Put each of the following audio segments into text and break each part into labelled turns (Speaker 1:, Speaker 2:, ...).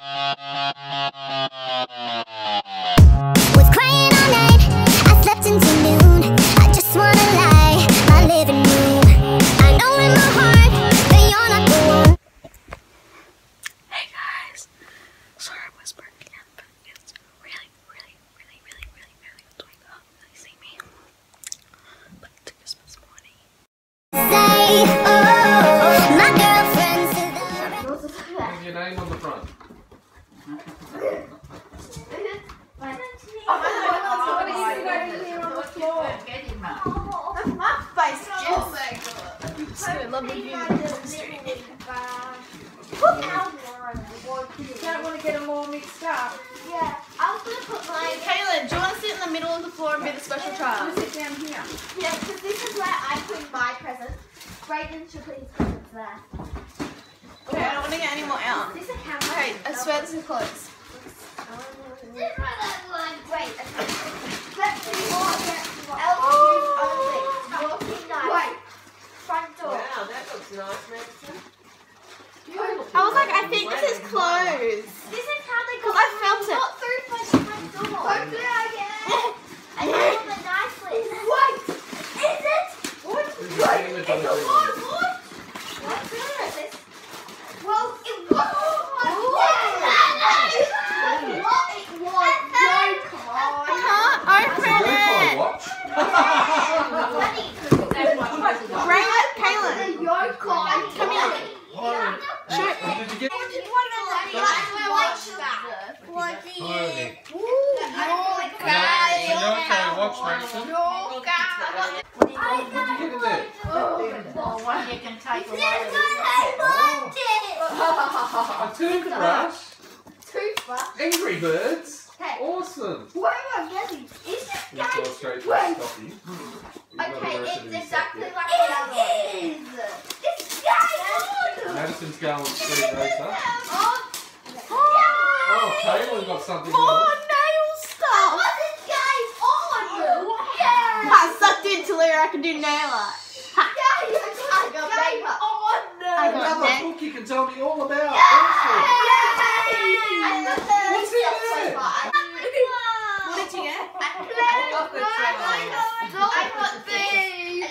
Speaker 1: Was crying all night, I slept until noon. I just wanna lie, my living room. I know in my heart that you're not the one.
Speaker 2: Hey guys, sorry I'm whispering again, but it's really doing up. You see me? But it's Christmas morning.
Speaker 1: Say, oh, my girlfriend said that.
Speaker 3: Your name on the front.
Speaker 4: Don't want to get them all mixed up.
Speaker 5: Yeah, I was going to put mine.
Speaker 4: Kaylin, do you want to sit in the middle of the floor and be the special child?
Speaker 5: Sit down here. Yeah, because this is where I put my presents. Brayden should put his presents there.
Speaker 4: Okay, I don't want to get any more out.
Speaker 5: Is this a camera?
Speaker 4: Okay, I swear this is close.
Speaker 5: Wait, okay. Let's do more. Elvis only. Walking night. Wait. Front door.
Speaker 6: Wow, that looks nice, Madison.
Speaker 4: I was like, I think this is closed.
Speaker 5: This is how they got
Speaker 4: I felt it.
Speaker 5: got through my front door. Hopefully I get it. And I have a nice list. Wait. Is it? What? Wait. It's a lot. What? What's this? Well, it was.
Speaker 4: I can't open it.
Speaker 3: Watch.
Speaker 4: Bring it, Kaylin.
Speaker 5: Come here.
Speaker 3: Did you get watch, Mason? What did you get in there?
Speaker 6: One you can take away.
Speaker 3: A toothbrush? Angry Birds? Awesome!
Speaker 5: What am I getting? Is this
Speaker 3: Let's go
Speaker 5: guy?
Speaker 3: straight to the stuffy.
Speaker 5: Okay, it's exactly like the other one. This guy.
Speaker 3: Madison's going street racer.
Speaker 5: Oh,
Speaker 3: Oh, Kaylin got something
Speaker 4: More
Speaker 3: else.
Speaker 4: nail stuff.
Speaker 5: what's this guy's on?
Speaker 4: I sucked in till I can do nail art.
Speaker 5: I got makeup.
Speaker 4: I got
Speaker 3: Another
Speaker 4: neck.
Speaker 3: book you can tell me all about. Awesome. What's in there?
Speaker 4: What did you get?
Speaker 5: I got these.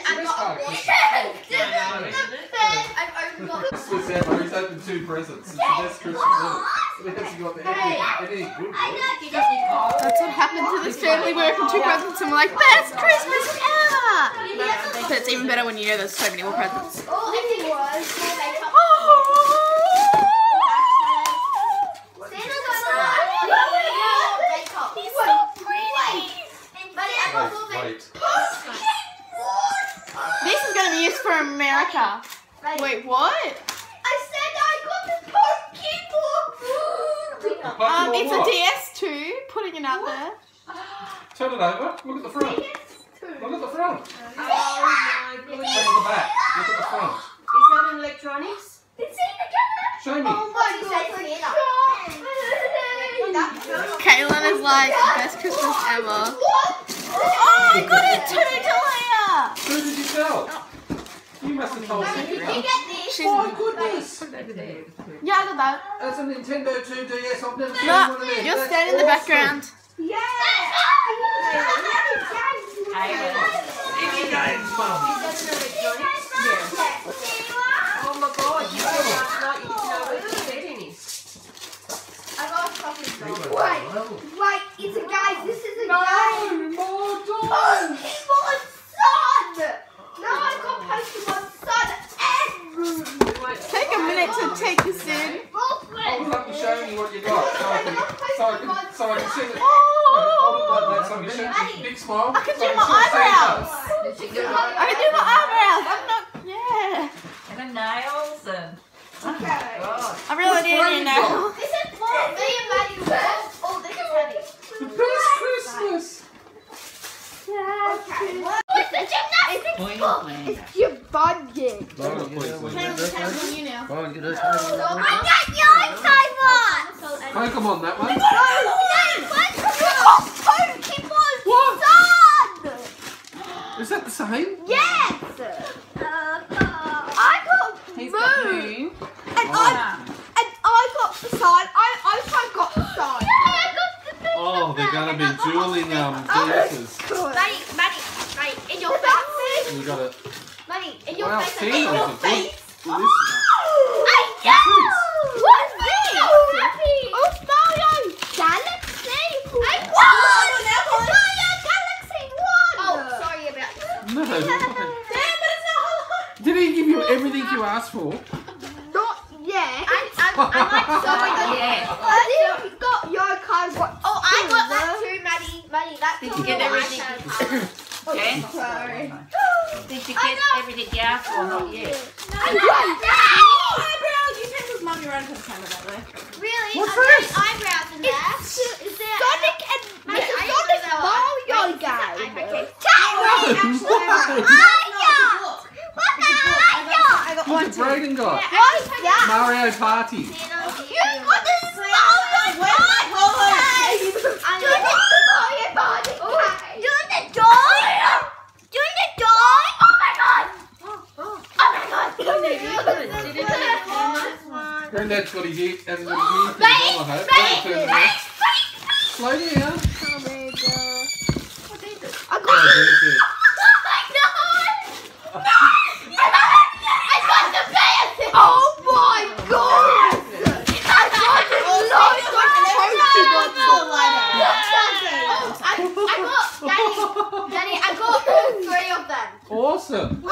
Speaker 3: Christmas ever. He's opened 2 presents. It's the best Christmas ever. He hasn't got anything good.
Speaker 4: That's what happened to this family. We opened 2 presents and we're like, best Christmas ever! But it's even better when you know there's so many more presents.
Speaker 5: All I did was more makeup. Santa got makeup.
Speaker 4: He's so pretty!
Speaker 5: But I got more makeup.
Speaker 4: This is going to be used for America. Wait, what?
Speaker 5: I said I got the Pokemon.
Speaker 4: It's a DS2. Putting it out there.
Speaker 3: Turn it over. Look at the front. Look at the front.
Speaker 6: Oh my goodness.
Speaker 3: That's the back. Look at the front.
Speaker 6: Is that an electronics?
Speaker 5: It's in the camera.
Speaker 3: Show me.
Speaker 5: Oh my God.
Speaker 4: Kaylin is like, best Christmas ever.
Speaker 5: What?
Speaker 4: Oh, I got it too, Delia!
Speaker 3: Who did you tell? You must have told
Speaker 5: Did you
Speaker 3: me.
Speaker 5: get this?
Speaker 3: Oh, goodness.
Speaker 4: Yeah, I got that.
Speaker 3: That's a Nintendo 2DS. I've never seen
Speaker 4: No,
Speaker 3: one of them.
Speaker 4: you'll
Speaker 3: That's
Speaker 4: stand in the
Speaker 3: awesome.
Speaker 4: background.
Speaker 5: Yeah.
Speaker 3: Any games, Mum?
Speaker 6: Oh my God, you said last night you didn't know where to set any.
Speaker 5: I got a coffee
Speaker 3: You
Speaker 5: shop.
Speaker 3: went well.
Speaker 5: Wait, it's a guy. This is a
Speaker 3: No,
Speaker 5: guy.
Speaker 3: more dogs.
Speaker 5: Pokemon Sun. No, I got Pokemon Sun and
Speaker 4: Take a minute to take this in.
Speaker 3: Hold it up and show me what you got. So I can see it.
Speaker 4: Oh!
Speaker 3: Hold it like that so I can show you. Big smile.
Speaker 4: I can
Speaker 3: so
Speaker 4: do my
Speaker 3: see
Speaker 4: eyebrows.
Speaker 3: Santa.
Speaker 4: I can do my eyebrows. I'm not. Yeah.
Speaker 6: And the nails and...
Speaker 5: Okay.
Speaker 6: God.
Speaker 4: I really need a new nail.
Speaker 5: This is for me and Maddie. Oh, this is heavy.
Speaker 3: The best Christmas.
Speaker 5: Okay. What's the gymnastics book? It's your budget.
Speaker 4: Kaylin, you now.
Speaker 5: I got yours, Simon.
Speaker 3: Pokemon, that one.
Speaker 5: Pokemon Sun.
Speaker 3: Is that the same?
Speaker 5: Yes. I got
Speaker 4: He's got moon.
Speaker 5: and I got the sign. I Yokai got some.
Speaker 3: Oh, they're gonna be dueling DS's.
Speaker 5: Maddie, in your face.
Speaker 3: You got it.
Speaker 5: Maddie, in your
Speaker 3: Wow,
Speaker 5: face.
Speaker 3: Tina's
Speaker 5: In your
Speaker 3: a good
Speaker 5: face.
Speaker 3: listener.
Speaker 5: What's this? Oh, Mario Galaxy. Mario Galaxy 1. Oh, sorry about that.
Speaker 3: No.
Speaker 6: Damn, but it's not
Speaker 3: Did he give you everything you asked for?
Speaker 5: Not yet.
Speaker 6: I'm like sorry.
Speaker 5: You got Yokai what? Oh, I got that too, Maddie. Maddie, that's
Speaker 6: Did you get everything? Okay.
Speaker 5: Sorry.
Speaker 6: Did you get everything you asked for? Not yet.
Speaker 4: Eyebrows! You take this mum your own camera that way.
Speaker 5: Really?
Speaker 3: What's
Speaker 5: Are there
Speaker 3: this?
Speaker 5: eyebrows in there? Is there
Speaker 7: Sonic and
Speaker 5: Maddie,
Speaker 7: it's
Speaker 5: I
Speaker 7: a
Speaker 5: didn't know
Speaker 7: Sonic
Speaker 5: there were
Speaker 7: Mario
Speaker 5: eyebrows.
Speaker 7: game.
Speaker 3: Why? Look at Brayden got.
Speaker 7: What's that?
Speaker 3: Mario Party.
Speaker 7: You got this Mario Party. Doing the door. Doing the door. Oh my god.
Speaker 3: Granddad's got his ear, hasn't got his ear things on, I hope. That'll turn it off. Slow down.
Speaker 7: I got
Speaker 3: Oh, there's it.
Speaker 7: Oh my god! I got
Speaker 5: Daddy, I got all 3 of them.
Speaker 3: Awesome.
Speaker 7: No,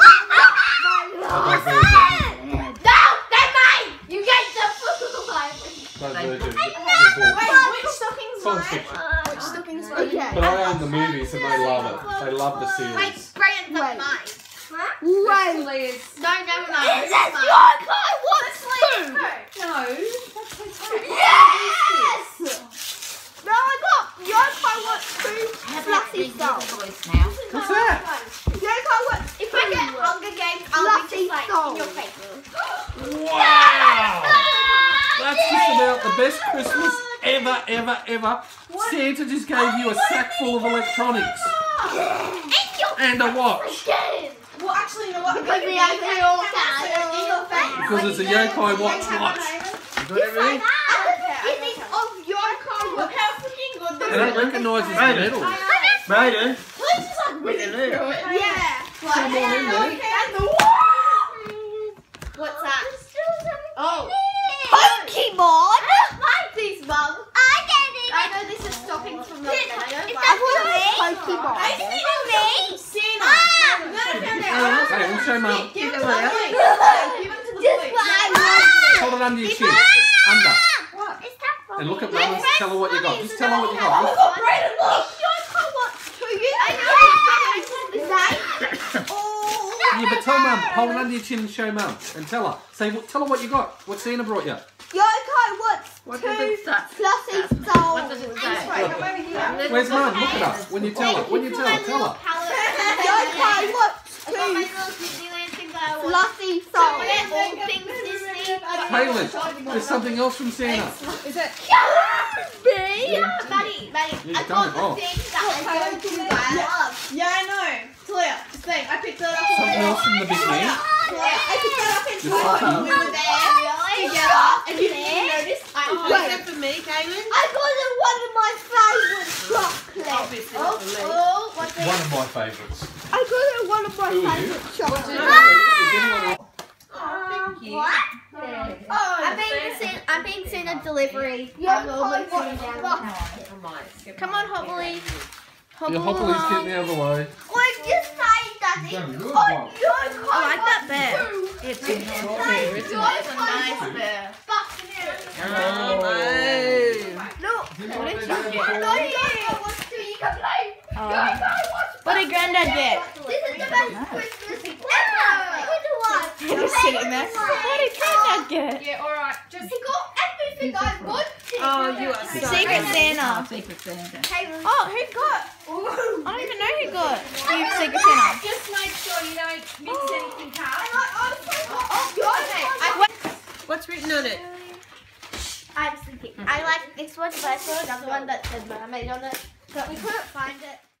Speaker 7: they're mine!
Speaker 5: You get the full life.
Speaker 3: Divergent.
Speaker 4: Which stocking's
Speaker 3: Science
Speaker 4: mine?
Speaker 3: fiction.
Speaker 4: Which stocking's mine?
Speaker 7: Okay.
Speaker 3: But I own the movies and they love it. They love the
Speaker 5: Wait,
Speaker 3: series.
Speaker 5: Brayden's not
Speaker 7: Wait.
Speaker 5: mine.
Speaker 7: Wait.
Speaker 6: Liz.
Speaker 5: No, never mind.
Speaker 7: Is this Yokai? What's two?
Speaker 6: No, that's so tight.
Speaker 7: Yes! No, I got Yokai wants two fluffy souls.
Speaker 6: now.
Speaker 3: What's that?
Speaker 7: Yokai wants
Speaker 5: If I get Hunger Games, I'll be just like in your face.
Speaker 3: Wow! That's just about the best Christmas ever. Santa just gave you a sack full of electronics. And a watch.
Speaker 4: Well, actually, you know what?
Speaker 5: Because we have it all down in your face.
Speaker 3: Because it's a Yokai watch. You got everything?
Speaker 7: Is it of Yokai?
Speaker 4: Look how freaking good
Speaker 3: And it recognises the medals.
Speaker 8: Brayden,
Speaker 7: Yeah.
Speaker 3: Put them all in there.
Speaker 5: What's that? Oh.
Speaker 7: Pokemon?
Speaker 5: I don't like these, Mum. I know this is stockings from London. I don't
Speaker 7: Is
Speaker 5: like
Speaker 7: that
Speaker 5: them.
Speaker 7: Pokemon?
Speaker 3: Hey, we'll show Mum.
Speaker 4: Give it to the police.
Speaker 3: Hold it under your chin. Under. And look at Mum and tell her what you got. Just tell her what you got. Look. Yeah, but tell Mum. Hold it under your chin and show Mum. And tell her. Tell her what you got. What Santa brought you.
Speaker 7: Yokai wants
Speaker 6: What
Speaker 7: two
Speaker 6: does it say?
Speaker 7: fluffy
Speaker 6: What
Speaker 7: souls.
Speaker 6: does it say?
Speaker 3: Where's Mum? Look at her. When you tell her. When you tell her. Tell her.
Speaker 7: Yokai wants
Speaker 5: I got my
Speaker 7: two
Speaker 5: little Disneyland things that I want.
Speaker 7: fluffy
Speaker 5: So
Speaker 7: souls.
Speaker 5: we're all things Disney.
Speaker 3: Kaylin, there's something else from Santa.
Speaker 4: Is it?
Speaker 5: Maddie,
Speaker 3: You've
Speaker 5: I
Speaker 3: done
Speaker 5: got
Speaker 3: it
Speaker 5: the
Speaker 3: all.
Speaker 5: things that I don't do that I love.
Speaker 4: Yeah, I know. Talia, just think. I picked it up.
Speaker 3: Something else from the big man.
Speaker 4: I picked it up in
Speaker 3: Just like
Speaker 4: time.
Speaker 3: you.
Speaker 4: We were there together. And you didn't notice. Except for me, Kaylin.
Speaker 7: I got one of my favourite chocolates.
Speaker 6: Obviously not for me.
Speaker 5: What's
Speaker 3: One of my favourites.
Speaker 7: I got one of my
Speaker 3: Who are you?
Speaker 7: favourite chocolates.
Speaker 3: Is anyone else?
Speaker 5: I'm being sent a delivery.
Speaker 7: Yokai wants
Speaker 5: Come on, Hobbly.
Speaker 3: Your Hopperly's getting out of the way.
Speaker 7: Wait, just say that it's
Speaker 3: Done good,
Speaker 7: on
Speaker 3: Bob.
Speaker 7: Yokai.
Speaker 5: I like that bear.
Speaker 6: It's a
Speaker 5: It's a nice bear.
Speaker 7: Look.
Speaker 5: What did Granddad get?
Speaker 7: This is the best Christmas ever.
Speaker 5: Just sitting there. What did Granddad get?
Speaker 6: Yeah, alright. Just
Speaker 7: He got everything I wanted.
Speaker 6: Oh, you are so
Speaker 5: Secret Santa.
Speaker 6: Secret Santa.
Speaker 5: Oh, who got? I don't even know who got. Steve's Secret Santa.
Speaker 6: Just make sure you don't mix anything up. What's written on it?
Speaker 5: I was thinking. I like this one, but I saw another one that said mermaid on it, but we couldn't find it.